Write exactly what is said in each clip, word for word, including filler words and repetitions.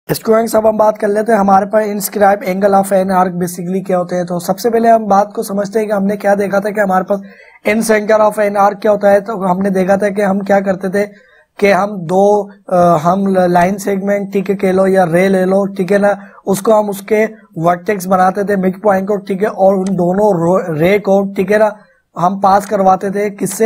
Students, अब हम बात कर लेते हैं हमारे पास inscribe angle of an arc basically क्या होते हैं। तो सबसे पहले हम बात को समझते हैं कि हमने क्या देखा था कि हमारे पास in centre of an arc क्या होता है। तो हमने देखा था कि हम क्या करते थे कि हम दो आ, हम लाइन सेगमेंट ठीक है कह लो या रे ले लो ठीक है ना, उसको हम उसके वर्टेक्स बनाते थे मिड पॉइंट को ठीक है, और उन दोनों रे को ठीक है ना हम पास करवाते थे किससे,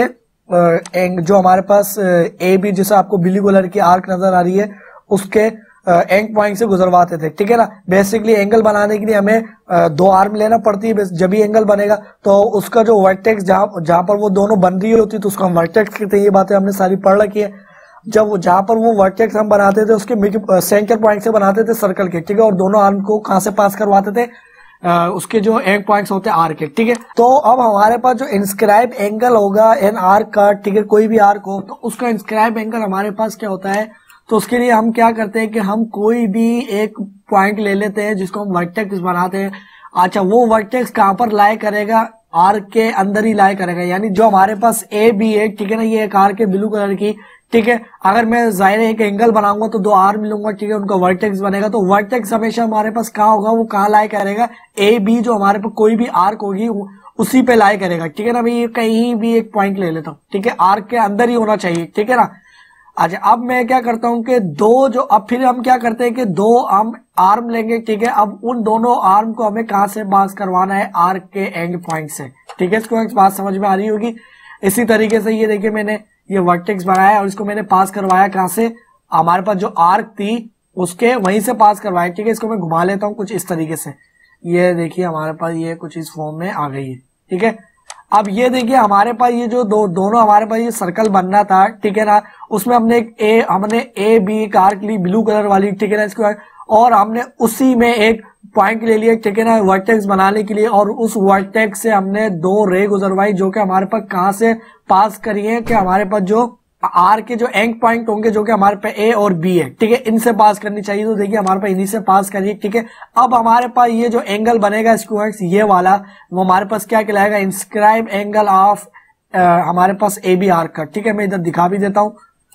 जो हमारे पास ए बी जैसे आपको ब्लू कलर की आर्क नजर आ रही है उसके एंड पॉइंट से गुजरवाते थे ठीक है ना। बेसिकली एंगल बनाने के लिए हमें आ, दो आर्म लेना पड़ती है, जब भी एंगल बनेगा तो उसका जो वर्टेक्स जहां जहां पर वो दोनों बन रही होती है तो उसको हम वर्टेक्स कहते हैं। ये बातें हमने सारी पढ़ रखी है। जब जहां पर वो वर्टेक्स हम बनाते थे उसके मिड सेंटर पॉइंट से बनाते थे सर्कल के ठीक है, और दोनों आर्म को कहां से पास करवाते थे, आ, उसके जो एंड पॉइंट्स होते हैं आर्क के ठीक है। तो अब हमारे पास जो इंस्क्राइब एंगल होगा एन आर्क का ठीक है, कोई भी आर्क हो तो उसका इंस्क्राइब एंगल हमारे पास क्या होता है। तो उसके लिए हम क्या करते हैं कि हम कोई भी एक पॉइंट ले लेते हैं जिसको हम वर्टेक्स बनाते हैं। अच्छा, वो वर्टेक्स कहां पर लाई करेगा, आर्क के अंदर ही लाई करेगा, यानी जो हमारे पास ए बी है ठीक है ना, ये एक आर्क है ब्लू कलर की ठीक है। अगर मैं जाहिर है एक एंगल बनाऊंगा तो दो आर्म लूंगा ठीक है, उनका वर्टेक्स बनेगा। तो वर्टेक्स हमेशा हमारे पास कहाँ होगा, वो कहाँ लाई करेगा, ए बी जो हमारे पास कोई भी आर्क होगी उसी पे लाई करेगा ठीक है ना। भाई कहीं भी एक पॉइंट ले लेता हूँ ठीक है, आर्क के अंदर ही होना चाहिए ठीक है ना। अच्छा, अब मैं क्या करता हूं कि दो जो अब फिर हम क्या करते हैं कि दो हम आर्म लेंगे ठीक है। अब उन दोनों आर्म को हमें कहां से पास करवाना है, आर्क के एंड पॉइंट से ठीक है। इसको बात समझ में आ रही होगी। इसी तरीके से ये देखिए मैंने ये वर्टेक्स बनाया और इसको मैंने पास करवाया कहां से, हमारे पास जो आर्क थी उसके वहीं से पास करवाया ठीक है। इसको मैं घुमा लेता हूं कुछ इस तरीके से, ये देखिए हमारे पास ये कुछ इस फॉर्म में आ गई है ठीक है। अब ये देखिए हमारे पास ये जो दो दोनों हमारे पास ये सर्कल बनना था ठीक है ना, उसमें हमने एक ए हमने ए बी एक आर्क ली ब्लू कलर वाली ठीक है ना इसके बाद, और हमने उसी में एक पॉइंट ले लिया ठीक है ना वर्टेक्स बनाने के लिए, और उस वर्टेक्स से हमने दो रे गुजरवाई जो कि हमारे पास कहां से पास करी है कि हमारे पास जो आर के जो एंड पॉइंट होंगे जो कि हमारे पास ए और बी है ठीक है, इनसे पास करनी चाहिए। तो देखिए हमारे पास इन्हीं से पास करिए ठीक है। अब हमारे पास ये जो एंगल बनेगा स्टूडेंट्स ये वाला, वो हमारे पास क्या कहलाएगा, इंस्क्राइब एंगल ऑफ हमारे पास ए बी आर्क का ठीक है। मैं इधर दिखा भी देता हूं,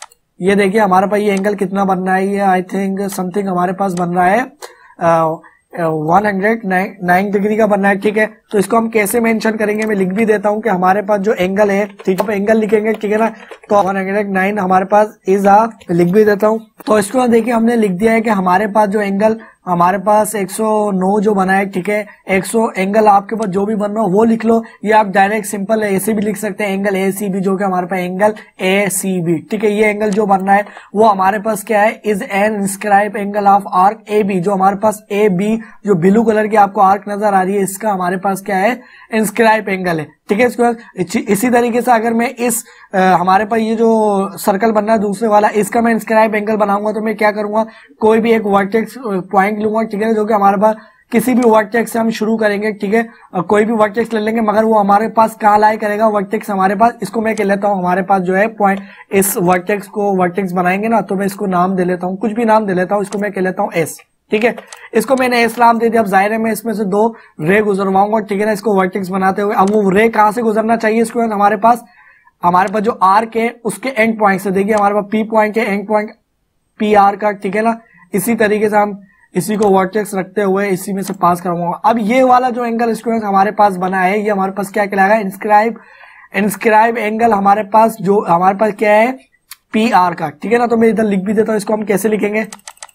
ये देखिए हमारे पास ये एंगल कितना बन रहा है, ये आई थिंक समथिंग हमारे पास बन रहा है आ, वन हंड्रेड नाइन डिग्री का बनना है ठीक है। तो इसको हम कैसे मेंशन करेंगे, मैं लिख भी देता हूं कि हमारे पास जो एंगल है ठीक है, एंगल लिखेंगे ठीक है ना, तो वन हंड्रेड नाइन हमारे पास इज आ, लिख भी देता हूं। तो इसको देखिए हमने लिख दिया है कि हमारे पास जो एंगल हमारे पास एक सौ नौ जो बना है ठीक है, एक सौ एंगल आपके पास जो भी बन रहा हो वो लिख लो, या आप डायरेक्ट सिंपल ऐसे भी लिख सकते हैं एंगल ए सी बी, जो कि हमारे पास एंगल ए सी बी ठीक है। ये एंगल जो बन रहा है वो हमारे पास क्या है, is an inscribe angle of arc A B. जो हमारे पास ए बी जो ब्लू कलर की आपको आर्क नजर आ रही है इसका हमारे पास क्या है, इंस्क्राइब एंगल है ठीक है। इसको इसी तरीके से अगर मैं इस आ, हमारे पास ये जो सर्कल बनना है दूसरे वाला, इसका मैं इंस्क्राइब एंगल बनाऊंगा तो मैं क्या करूंगा, कोई भी एक वर्टेक्स पॉइंट लूंगा ठीक है, जो कि हमारे पास किसी भी वर्टेक्स से हम शुरू करेंगे ठीक है, कोई भी वर्टेक्स ले लेंगे, मगर वो हमारे पास कहाँ लाई करेगा वर्टेक्स हमारे पास, इसको मैं कह लेता हूँ हमारे पास जो है पॉइंट, इस वर्टेक्स को वर्टेक्स बनाएंगे ना तो मैं इसको नाम दे लेता हूँ, कुछ भी नाम दे लेता हूँ, इसको मैं कह लेता हूँ एस ठीक है। इसको मैंने एस नाम दे दिया। अब जाहिर है मैं इसमें से दो रे गुजरवाऊंगा ठीक है ना, इसको वर्टेक्स बनाते हुए। अब वो रे कहां से गुजरना चाहिए, इसको हमारे पास हमारे पास जो आर्क है उसके एंड पॉइंट से, देखिए हमारे पास पी पॉइंट है एंड पॉइंट पी आर का ठीक है ना। इसी तरीके से हम इसी को वर्टेक्स रखते हुए इसी में से पास करवाऊंगा। अब ये वाला जो एंगल स्टूडेंट हमारे पास बना है ये हमारे पास क्या कहलाएगा, इंस्क्राइब इंस्क्राइब एंगल हमारे पास जो हमारे पास क्या है, पी आर का ठीक है ना। तो मैं इधर लिख भी देता हूँ, इसको हम कैसे लिखेंगे,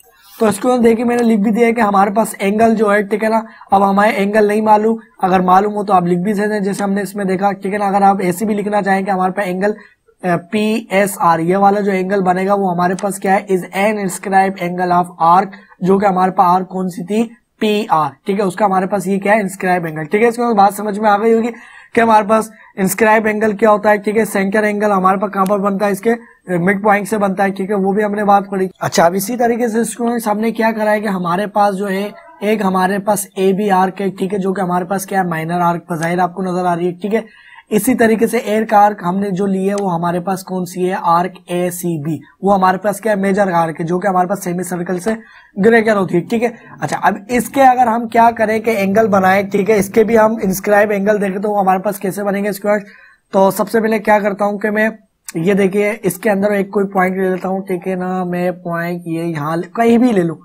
तो इसको देखिए मैंने लिख भी दिया है कि हमारे पास एंगल जो है ठीक है ना। अब हमारे एंगल नहीं मालूम, अगर मालूम हो तो आप लिख भी सकते हैं जैसे हमने इसमें देखा ठीक है ना। अगर आप ऐसे भी लिखना चाहें कि हमारे पास एंगल पी एस आर, ये वाला जो एंगल बनेगा वो हमारे पास क्या है, is an inscribe angle of arc, जो कि हमारे पास आर्क कौन सी थी, पी आर ठीक है, उसका हमारे पास ये क्या है, इंस्क्राइब एंगल ठीक है। इसमें बात समझ में आ गई होगी कि हमारे पास इंस्क्राइब एंगल क्या होता है ठीक है। सेंटर एंगल हमारे पास कहां पर बनता है, इसके मिड पॉइंट से बनता है ठीक है, वो भी हमने बात पढ़ी। अच्छा, अब इसी तरीके से स्टूडेंट्स हमने क्या करा है कि हमारे पास जो है एक हमारे पास ए बी आर्क है ठीक है, जो कि हमारे पास क्या है, माइनर आर्क बजाहिर आपको नजर आ रही है ठीक है। इसी तरीके से एयर का आर्क हमने जो ली है वो हमारे पास कौन सी है, आर्क ए सी बी, वो हमारे पास क्या है, मेजर आर्क है, जो कि हमारे पास सेमी सर्कल से ग्रेटर होती है ठीक है। अच्छा, अब इसके अगर हम क्या करें कि एंगल बनाए ठीक है, इसके भी हम इंस्क्राइब एंगल देखें तो वो हमारे पास कैसे बनेंगे स्क्वायर। तो सबसे पहले क्या करता हूं कि मैं ये देखिए इसके अंदर एक कोई पॉइंट ले लेता हूं ठीक है ना, मैं पॉइंट ये यहाँ कहीं भी ले लूं,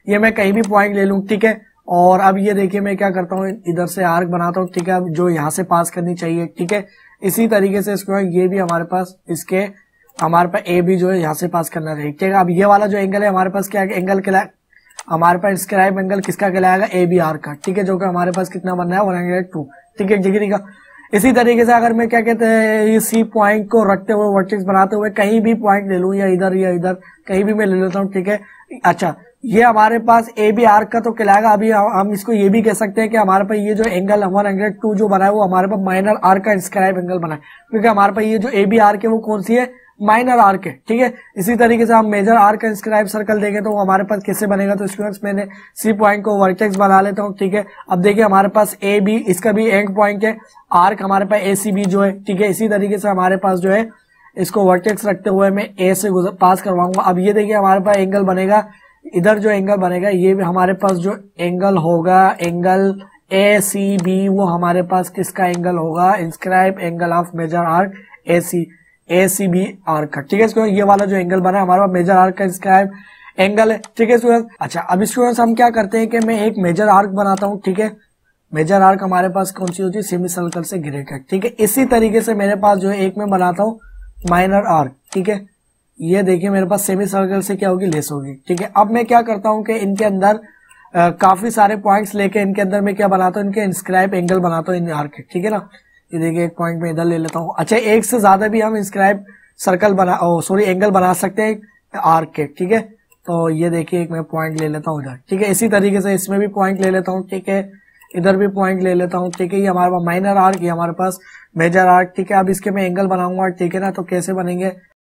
ये मैं कहीं भी पॉइंट ले लूं, ठीक है। और अब ये देखिए मैं क्या करता हूँ, इधर से आर्क बनाता हूँ, ठीक है, अब जो यहाँ से पास करनी चाहिए, ठीक है। इसी तरीके से इसको ये भी हमारे पास इसके हमारे पास ए भी जो है यहाँ से पास करना चाहिए, ठीक है। अब ये वाला जो एंगल है हमारे पास क्या एंगल कहलाए, हमारे पास इंस्क्राइब एंगल किसका कहलाएगा, ए बी आर का, ठीक है, जो कि हमारे पास कितना बनना है वन हंड्रेड टू, ठीक है, डिग्री का। इसी तरीके से अगर मैं क्या कहते हैं ये सी पॉइंट को रखते हुए वर्टेक्स बनाते हुए कहीं भी पॉइंट ले लूं या इधर या इधर कहीं भी मैं ले लेता हूँ, ठीक है। अच्छा, ये हमारे पास ए बी आर्क का तो कहलाएगा। अभी हम इसको ये भी कह सकते हैं कि हमारे पास ये जो एंगल वन हंड्रेड टू जो बना है वो हमारे पास माइनर आर्क का इंस्क्राइब एंगल बना है, क्योंकि हमारे पास ये जो ए बी आर्क है वो कौन सी है, माइनर आर्क है, ठीक है। इसी तरीके से हम मेजर आर्क का इंस्क्राइब सर्कल देंगे तो हमारे पास कैसे बनेगा, तो स्टूडेंट्स मैंने सी पॉइंट को वर्टेक्स बना लेता हूँ, ठीक है। अब देखिए हमारे पास ए बी इसका भी एंड पॉइंट है, आर्क हमारे पास ए सी बी जो है, ठीक है। इसी तरीके से हमारे पास जो है इसको वर्टेक्स रखते हुए मैं ए से पास करवाऊंगा। अब ये देखिए हमारे पास एंगल बनेगा, इधर जो एंगल बनेगा ये भी हमारे पास जो एंगल होगा एंगल ए सी बी वो हमारे पास किसका एंगल होगा, inscribe angle of major arc A C A C B arc का, ठीक है। इसको ये वाला जो एंगल बना है हमारे पास मेजर आर्क का इंस्क्राइब एंगल है, ठीक है स्टूडेंट्स। अच्छा, अब स्टूडेंट्स हम क्या करते हैं कि मैं एक मेजर आर्क बनाता हूँ, ठीक है। मेजर आर्क हमारे पास कौन सी होती है, सेमी सर्कल से घिरे का, ठीक है। इसी तरीके से मेरे पास जो है एक मैं बनाता हूँ माइनर आर्क, ठीक है। ये देखिए मेरे पास सेमी सर्कल से क्या होगी, लेस होगी, ठीक है। अब मैं क्या करता हूँ कि इनके अंदर आ, काफी सारे पॉइंट्स लेके इनके अंदर मैं क्या बनाता हूँ, इनके इंस्क्राइब एंगल बनाता हूँ इन आर्क के, ठीक है ना। ये देखिए एक पॉइंट में इधर ले लेता हूँ। अच्छा, एक से ज्यादा भी हम इंस्क्राइब सर्कल बना ओ सॉरी एंगल बना सकते हैं आर्क के, ठीक है। तो ये देखिए एक मैं पॉइंट ले लेता हूँ इधर, ठीक है। इसी तरीके से इसमें भी पॉइंट ले लेता हूँ, ठीक है। इधर भी पॉइंट ले लेता हूँ, ठीक है। ये हमारे पास माइनर आर्क, ये हमारे पास मेजर आर्क, ठीक है। अब इसके मैं एंगल बनाऊंगा, ठीक है ना। तो कैसे बनेंगे,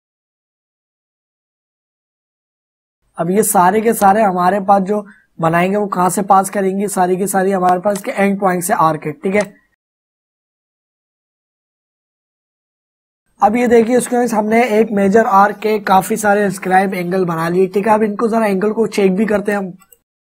अब ये सारे के सारे हमारे पास जो बनाएंगे वो कहां से पास करेंगे, सारी की सारी हमारे पास के एंड पॉइंट से आर्क है, ठीक है। अब ये देखिए स्टूडेंट्स हमने एक मेजर आर्क के काफी सारे इंस्क्राइब एंगल बना लिए, ठीक है। अब इनको जरा एंगल को चेक भी करते हैं हम।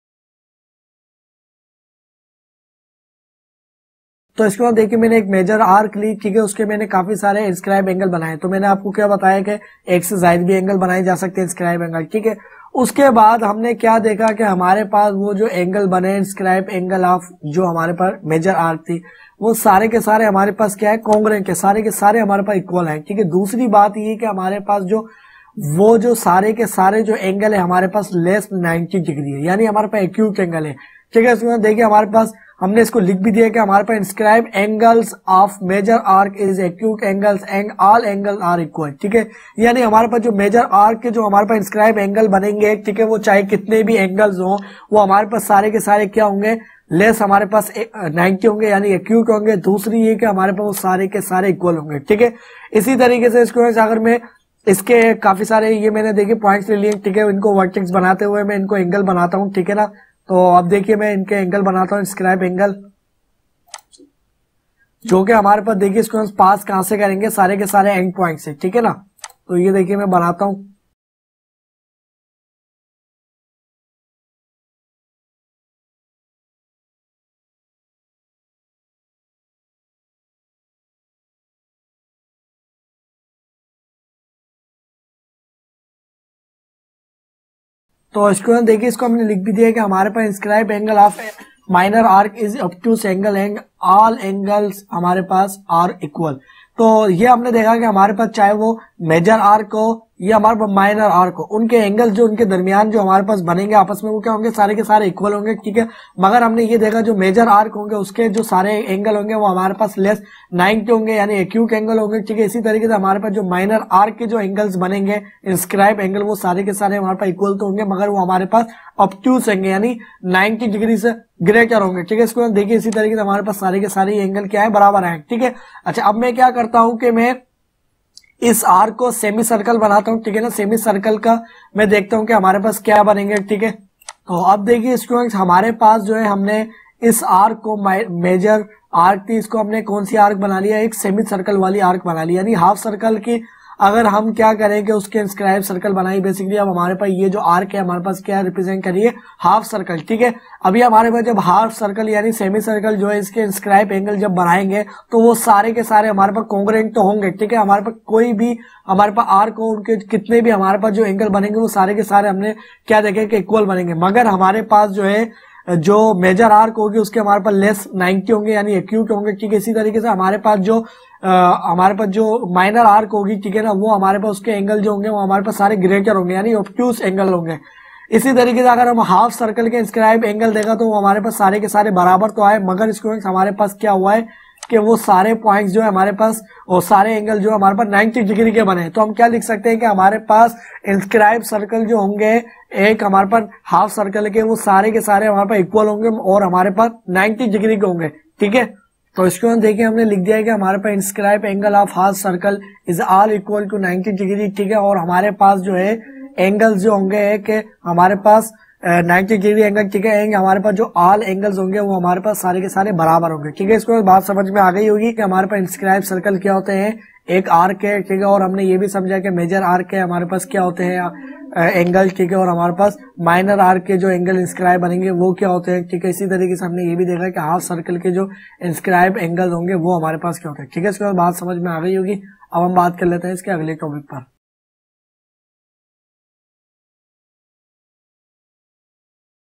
तो इसके बाद देखिए मैंने एक मेजर आर्क ली, ठीक है, उसके मैंने काफी सारे इंस्क्राइब एंगल बनाए। तो मैंने आपको क्या बताया कि एक से ज्यादा भी एंगल बनाए जा सकते हैं इंस्क्राइब एंगल, ठीक है। उसके बाद हमने क्या देखा कि हमारे पास वो जो एंगल बने इंस्क्राइब एंगल ऑफ जो हमारे पास मेजर आर्क थी वो सारे के सारे हमारे पास क्या है, कॉन्ग्रुएंट है, सारे के सारे हमारे पास इक्वल है, ठीक है। दूसरी बात ये कि हमारे पास जो वो जो सारे के सारे जो एंगल है हमारे पास लेस नाइन्टी डिग्री है, यानी हमारे पास एक्यूट एंगल है, ठीक है। इसमें देखिए हमारे पास हमने इसको लिख भी दिया कि हमारे पास inscribe angles of major arc is acute angles and all angle are equal, ठीक है। यानी हमारे पास जो मेजर आर्क के जो हमारे पास इंस्क्राइब एंगल बनेंगे, ठीक है, वो चाहे कितने भी एंगल्स हों वो हमारे पास सारे के सारे क्या होंगे, लेस हमारे पास नाइन्टी होंगे यानी एक्यूट होंगे। दूसरी ये कि हमारे पास वो सारे के सारे इक्वल होंगे, ठीक है। इसी तरीके से इसको अगर मैं इसके काफी सारे ये मैंने देखिए पॉइंट्स ले लिए, ठीक है, इनको वर्टेक्स बनाते हुए मैं इनको एंगल बनाता हूँ, ठीक है ना। तो अब देखिए मैं इनके एंगल बनाता हूँ इंस्क्राइब एंगल, जो कि हमारे पास देखिए इसको हम पास कहां से करेंगे, सारे के सारे एंड पॉइंट से, ठीक है ना। तो ये देखिए मैं बनाता हूं, तो इसको देखिए इसको हमने लिख भी दिया कि हमारे पास inscribe angle of minor arc is obtuse angle and all angles हमारे पास आर इक्वल। तो ये हमने देखा कि हमारे पास चाहे वो मेजर आर्क हो या हमारे पास माइनर आर्क हो, उनके एंगल जो उनके दरमियान जो हमारे पास बनेंगे आपस में वो क्या होंगे, सारे के सारे इक्वल होंगे, ठीक है। मगर हमने ये देखा जो मेजर आर्क होंगे उसके जो सारे एंगल होंगे वो हमारे पास लेस नाइन्टी होंगे यानी एक्यूट एंगल होंगे, ठीक है। इसी तरीके से हमारे पास जो माइनर आर्क के जो एंगल्स बनेंगे इंस्क्राइब एंगल वो सारे के सारे हमारे पास इक्वल तो होंगे मगर वो हमारे पास ऑब्ट्यूज होंगे यानी नाइन्टी डिग्री से ग्रेटर होंगे, ठीक है। इसको देखिए इसी तरीके से हमारे पास सारे के सारे एंगल क्या है, बराबर है, ठीक है। अच्छा, अब मैं क्या करता हूं कि मैं इस आर्क को सेमी सर्कल बनाता हूं, ठीक है ना। सेमी सर्कल का मैं देखता हूं कि हमारे पास क्या बनेंगे, ठीक है। तो अब देखिए स्टूडेंट्स हमारे पास जो है हमने इस आर्क को मेजर आर्क थी इसको हमने कौन सी आर्क बना लिया, एक सेमी सर्कल वाली आर्क बना ली, यानी हाफ सर्कल की अगर हम क्या करें कि उसके इंस्क्राइब सर्कल बनाई बेसिकली, अब हमारे पास ये जो आर्क है हमारे पास क्या रिप्रेजेंट करिए, हाफ सर्कल, ठीक है। अभी हमारे पास जब हाफ सर्कल यानी सेमी सर्कल जो है इसके इंस्क्राइब एंगल जब बनाएंगे तो वो सारे के सारे हमारे पास कॉन्ग्रुएंट तो होंगे, ठीक है। हमारे पास कोई भी हमारे पास आर्क हो उनके कितने भी हमारे पास जो एंगल बनेंगे वो सारे के सारे हमने क्या देखे कि इक्वल बनेंगे, मगर हमारे पास जो है जो मेजर आर्क होगी उसके हमारे पास लेस नाइंटी होंगे यानी एक्यूट होंगे, ठीक है। इसी तरीके से हमारे पास जो आ, हमारे पास जो माइनर आर्क होगी, ठीक है ना, वो हमारे पास उसके एंगल जो होंगे वो हमारे पास सारे ग्रेटर होंगे यानी ऑब्ट्यूज एंगल होंगे। इसी तरीके से अगर हम हाफ सर्कल के इंस्क्राइब एंगल देखा तो वो हमारे पास सारे के सारे बराबर तो आए, मगर स्टूडेंट्स हमारे पास क्या हुआ है कि वो सारे पॉइंट्स जो है हमारे पास और सारे एंगल जो है हमारे पास नाइंटी डिग्री के बने। तो हम क्या लिख सकते हैं कि हमारे पास इंस्क्राइब सर्कल जो होंगे एक हमारे पास हाफ सर्कल के वो सारे के सारे हमारे पास इक्वल होंगे और हमारे पास नाइंटी डिग्री के होंगे, ठीक है। तो इसको हम देखिए हमने लिख दिया है कि हमारे पास inscribe angle of half circle is all equal to ninety degree, ठीक है। और हमारे पास जो है एंगल्स जो होंगे कि हमारे पास नाइंटी डिग्री एंगल, ठीक है। हमारे पास जो ऑल एंगल्स होंगे वो हमारे पास सारे के सारे बराबर होंगे, ठीक है। इसको बात समझ में आ गई होगी कि हमारे पास इंस्क्राइब सर्कल क्या होते हैं, एक आर्क है, ठीक है। और हमने ये भी समझा कि मेजर आर्क है हमारे पास क्या होते हैं एंगल, ठीक है। और हमारे पास माइनर आर्क के जो एंगल इंस्क्राइब बनेंगे वो क्या होते हैं, ठीक है। इसी तरीके से हमने ये भी देखा कि हाफ सर्कल के जो इंस्क्राइब एंगल होंगे वो हमारे पास क्या होते हैं, ठीक है। इसके बाद बात समझ में आ गई होगी। अब हम बात कर लेते हैं इसके अगले टॉपिक पर।